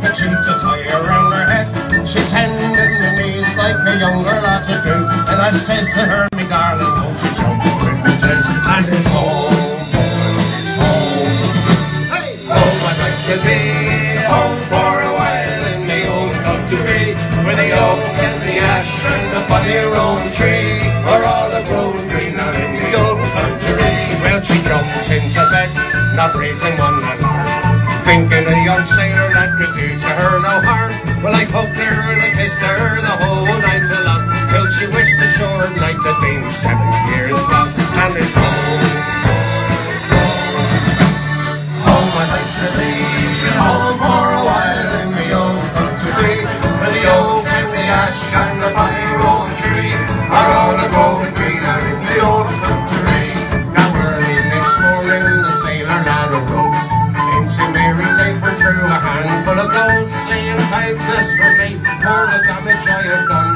handkerchief to tie around her head. She tended the knees like a young girl ought to do, and I says to her, me darling, won't you jump with me too? And it's home, boys, home. Hey! Home I'd like to be, home for a while in the old country, where the oak and the ash and the bonny rowan tree are all a-growing greener in the old country. Well, she jumped into bed, not raising one alarm, thinking a young sailor that could do to her no harm. Well, I hugged her and I kissed her the whole night along, till she wished the short night had been 7 years long. And it's home, it's home, home I'd like to be, home for a while in the old country, where the oak and the ash and the bonny rowan tree are all a-growing greener in the old country. Now early next morning the sailor lad arose, into Mary's apron threw a handful of gold, saying, "Type this for me for the damage I have done